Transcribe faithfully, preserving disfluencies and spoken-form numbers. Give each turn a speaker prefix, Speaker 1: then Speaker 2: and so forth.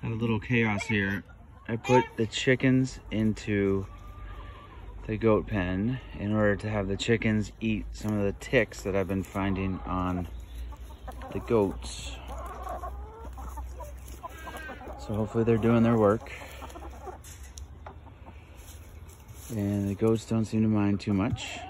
Speaker 1: Got a little chaos here. I put the chickens into the goat pen in order to have the chickens eat some of the ticks that I've been finding on the goats. So hopefully they're doing their work. And the goats don't seem to mind too much.